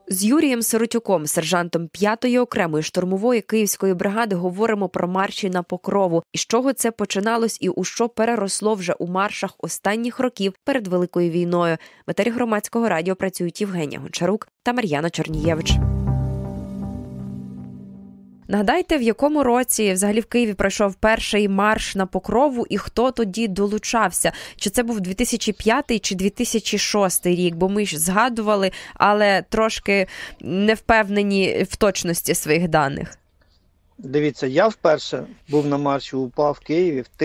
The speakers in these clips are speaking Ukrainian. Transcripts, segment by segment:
З Юрієм Сиротюком, сержантом 5-ї окремої штурмової Київської бригади, говоримо про марші на Покрову. І з чого це починалось і у що переросло вже у маршах останніх років перед Великою війною. В етері Громадського радіо працюють Євгенія Гончарук та Мар'яна Чернієвич. Нагадайте, в якому році взагалі в Києві пройшов перший марш на Покрову і хто тоді долучався? Чи це був 2005 чи 2006 рік? Бо ми ж згадували, але трошки не впевнені в точності своїх даних. Дивіться, я вперше був на марші УПА в Києві в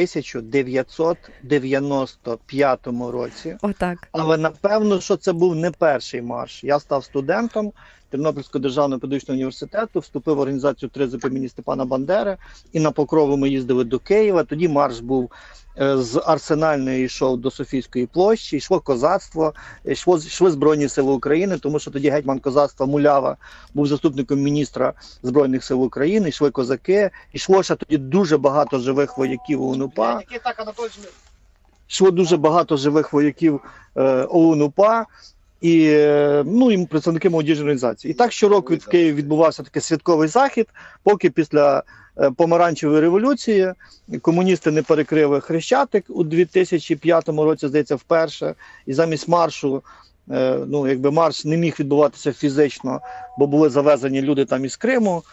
1995 році. Отак. Але напевно, що це був не перший марш. Я став студентом Тернопільського державного педагогічного університету, вступив в організацію «Тризуб» імені Степана Бандери, і на Покрову ми їздили до Києва. Тоді марш був з Арсенальної, йшов до Софійської площі, йшло козацтво, йшли Збройні Сили України, тому що тоді гетьман козацтва Мулява був заступником міністра Збройних Сил України, йшли козаки, йшло ще тоді дуже багато живих вояків ОУН-УПА. Йшло дуже багато живих вояків ОУН-УПА. І представники молодіжної організації. І так щороку в Києві відбувався такий святковий захід, поки після помаранчевої революції комуністи не перекрили Хрещатик у 2005 році, здається, вперше. І замість маршу, марш не міг відбуватися фізично, бо були завезені люди там із Криму,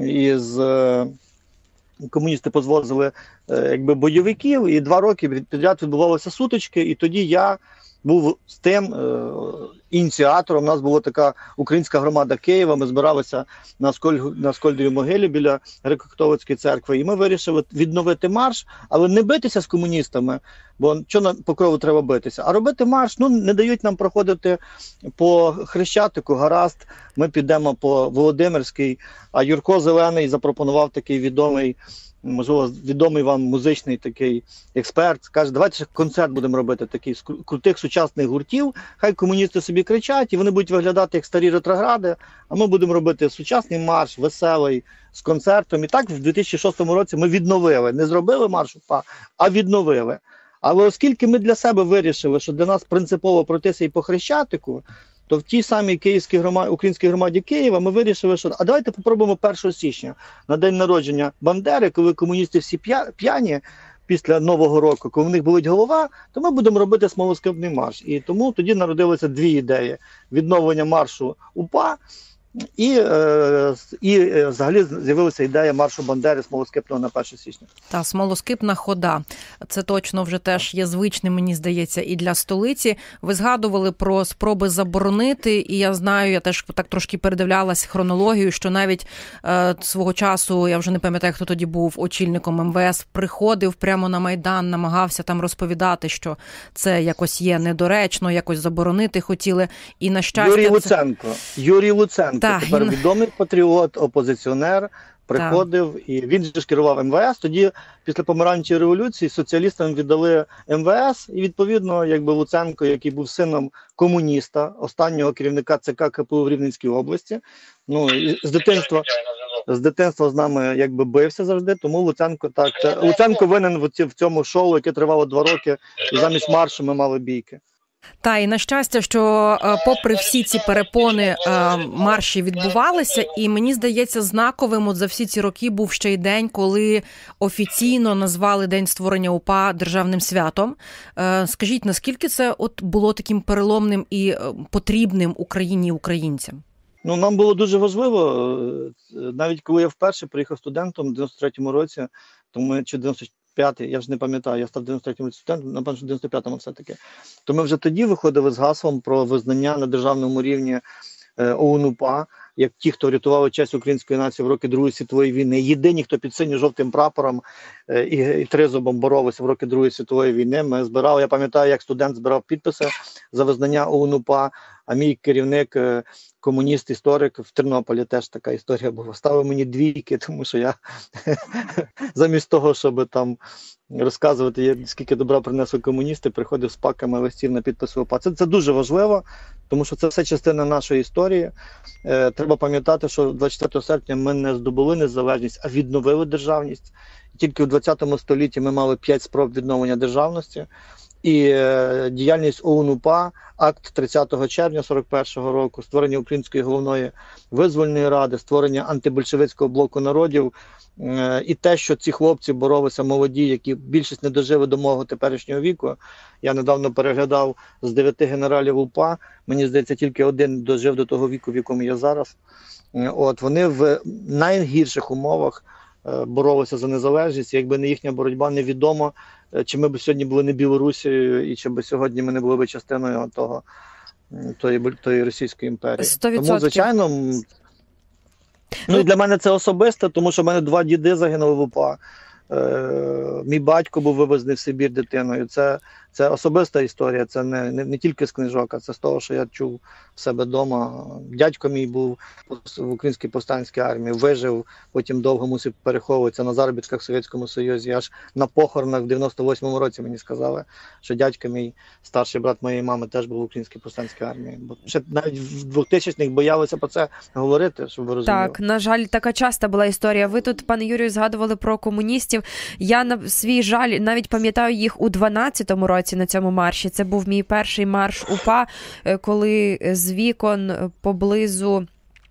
комуністи позвозили бойовиків, і 2 роки підряд відбувалися сутички, і тоді я був з тим ініціатором. У нас була така українська громада Києва, ми збиралися на Скольдовій могилі біля Греко-католицької церкви, і ми вирішили відновити марш, але не битися з комуністами, бо що на Покрову треба битися, а робити марш. Не дають нам проходити по Хрещатику, гаразд, ми підемо по Володимирській, а Юрко Зелений запропонував такий відомий, можливо, відомий вам музичний такий експерт, каже, давайте ще концерт будемо робити такий з крутих сучасних гуртів, хай комуністи собі кричать, і вони будуть виглядати як старі ретрогради, а ми будемо робити сучасний марш, веселий, з концертом. І так в 2006 році ми відновили, не зробили марш УПА, а відновили. Але оскільки ми для себе вирішили, що для нас принципово пройтися і по Хрещатику, то в тій самій українській громаді Києва ми вирішили, що давайте попробуємо 1 січня, на день народження Бандери, коли комуністи всі п'яні після Нового року, коли в них болить голова, то ми будемо робити смолоскипний марш. І тому тоді народилися 2 ідеї: відновлення маршу УПА і взагалі з'явилася ідея маршу Бандери смолоскипного на 1 січня. Та смолоскипна хода. Це точно вже теж є звичним, мені здається, і для столиці. Ви згадували про спроби заборонити, і я знаю, я теж так трошки передивлялась хронологію, що навіть свого часу, я вже не пам'ятаю, хто тоді був очільником МВС, приходив прямо на Майдан, намагався там розповідати, що це якось є недоречно, якось заборонити хотіли. І на щастя... Юрій Луценко. Тепер відомий патріот, опозиціонер, приходив, і він ж керував МВС. Тоді, після помаранчевої революції, соціалістам віддали МВС, і відповідно, Луценко, який був сином комуніста, останнього керівника ЦК КПУ в Рівненській області, з дитинства з нами бився завжди, тому Луценко винен в цьому шоу, яке тривало 2 роки, і замість маршу ми мали бійки. Та, і на щастя, що попри всі ці перепони марші відбувалися, і мені здається, знаковим за всі ці роки був ще й день, коли офіційно назвали День створення УПА державним святом. Скажіть, наскільки це було таким переломним і потрібним Україні і українцям? Нам було дуже важливо, навіть коли я вперше приїхав студентом в 93-му році, чи 95-й, я вже не пам'ятаю, я став 93-му студентом, напевно, 95-му все-таки. То ми вже тоді виходили з гаслом про визнання на державному рівні ОУН-УПА, як ті, хто рятували честь української нації в роки Другої світової війни. Єдині, хто під синьо-жовтим прапором і тризубом боролися в роки Другої світової війни. Ми збирали, я пам'ятаю, як студент збирав підписи за визнання ОУН-УПА, а мій керівник, комуніст-історик в Тернополі, теж така історія була. Ставив мені 2, тому що я замість того, щоб там розказувати, скільки добра принесли комуністи, приходив з паками листів на підписи УПА. Це дуже важливо, тому що це все частина нашої історії. Треба пам'ятати, що 24 серпня ми не здобули незалежність, а відновили державність. Тільки у 20 столітті ми мали 5 спроб відновлення державності. і діяльність ОУН-УПА, акт 30 червня 41-го року, створення Української головної визвольної ради, створення антибольшевицького блоку народів, і те, що ці хлопці боролися молоді, які більшість не дожили до мого теперішнього віку. Я недавно переглядав з 9 генералів УПА, мені здається, тільки один дожив до того віку, в якому я зараз. От, вони в найгірших умовах боролися за незалежність, якби не їхня боротьба, невідомо, чи ми б сьогодні були не Білорусією, і чи б сьогодні ми не були б частиною тої Російської імперії. 100%. Тому, звичайно, і для мене це особисто, тому що в мене 2 діди загинули в УПА. Мій батько був вивезений в Сибір дитиною. Це особиста історія, це не тільки з книжок, а це з того, що я чув в себе вдома. Дядько мій був в Українській повстанській армії, вижив, потім довго мусив переховуватися на заробітках в Совєтському Союзі. Аж на похоронах в 98-му році мені сказали, що дядько мій, старший брат моєї мами, теж був в Українській повстанській армії. Бо ще навіть в 2000-х боялися про це говорити, щоб ви розуміли. Так, на жаль, така часта була історія. Ви тут, пане Юрію, згадували про комуністів. Я на свій жаль навіть пам'ятаю їх у 12-му році на цьому марші. Це був мій перший марш УПА, коли з вікон поблизу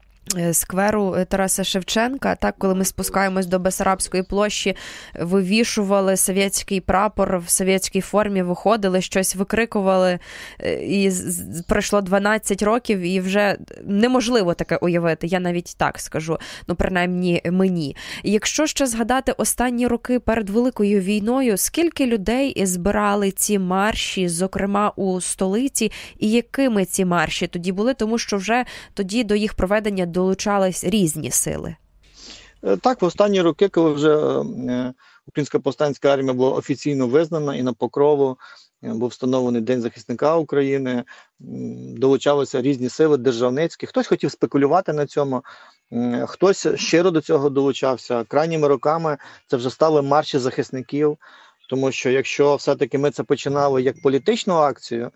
скверу Тараса Шевченка, так, коли ми спускаємось до Бессарабської площі, вивішували совєтський прапор в совєтській формі, виходили, щось викрикували, і пройшло 12 років, і вже неможливо таке уявити, я навіть так скажу, принаймні мені. Якщо ще згадати останні роки перед Великою війною, скільки людей збирали ці марші, зокрема у столиці, і якими ці марші тоді були, тому що вже тоді до їх проведення долучались різні сили? Так, в останні роки, коли вже Українська повстанська армія була офіційно визнана і на Покрову був встановлений День захисника України, долучалися різні сили державницькі. Хтось хотів спекулювати на цьому, хтось щиро до цього долучався. Крайніми роками це вже стали марші захисників, тому що якщо все-таки ми це починали як політичну акцію,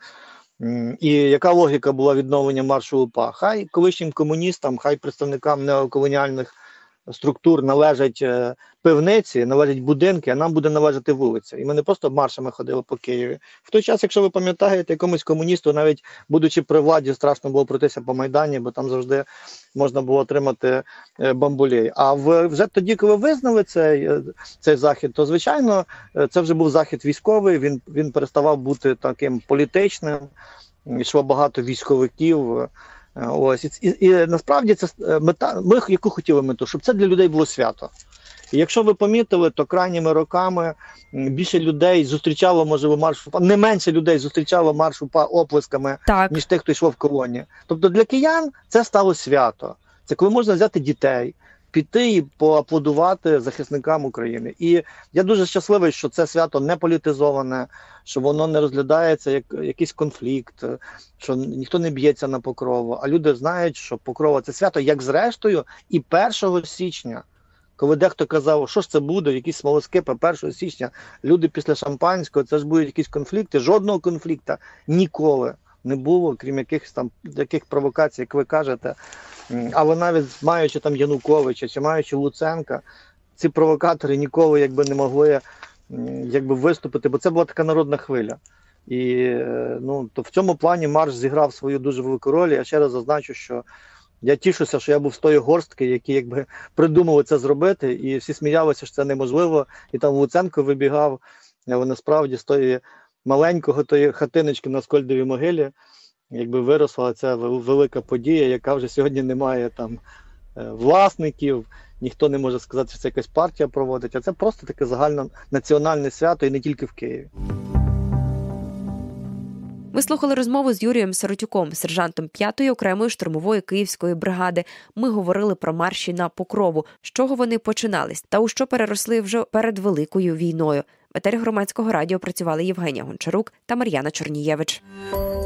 і яка логіка була відновлення маршу УПА? Хай колишнім комуністам, хай представникам неоколоніальних структур належать пивниці, належать будинки, а нам буде належати вулиця. І ми не просто маршами ходили по Києві. В той час, якщо ви пам'ятаєте, якомусь комуністу, навіть будучи при владі, страшно було пройтися по Майдані, бо там завжди можна було отримати бамбулей. А вже тоді, коли визнали цей захід, то, звичайно, це вже був захід військовий, він переставав бути таким політичним, йшло багато військовиків. Ось і насправді це мета. Ми яку хотіли мету, щоб це для людей було свято. І якщо ви помітили, то крайніми роками більше людей зустрічало, можливо, марш УПА, не менше людей зустрічало марш УПА оплесками, ніж тих, хто йшов в колоні. Тобто для киян це стало свято. Це коли можна взяти дітей, піти і поаплодувати захисникам України. І я дуже щасливий, що це свято не політизоване, що воно не розглядається як якийсь конфлікт, що ніхто не б'ється на Покрову, а люди знають, що Покрова – це свято, як зрештою, і 1 січня, коли дехто казав, що ж це буде, якісь смолоскипи 1 січня, люди після шампанського, це ж будуть якісь конфлікти, жодного конфлікту ніколи не було, крім якихось там таких провокацій, як ви кажете. Але навіть маючи там Януковича чи маючи Луценка, ці провокатори ніколи не могли виступити, бо це була така народна хвиля. І то в цьому плані марш зіграв свою дуже велику роль. Я ще раз зазначу, що я тішуся, що я був з тої горстки, які придумали це зробити, і всі сміялися, що це неможливо. І там Луценко вибігав, але насправді з тої тої хатиночки на Скольдовій могилі, виросла ця велика подія, яка вже сьогодні не має там власників, ніхто не може сказати, що це якась партія проводить, а це просто таке загальнонаціональне свято і не тільки в Києві. Ми слухали розмову з Юрієм Сиротюком, сержантом 5-ї окремої штурмової Київської бригади. Ми говорили про марші на Покрову, з чого вони починались та у що переросли вже перед Великою війною. В етері Громадського радіо працювали Євгенія Гончарук та Мар'яна Чорнієвич.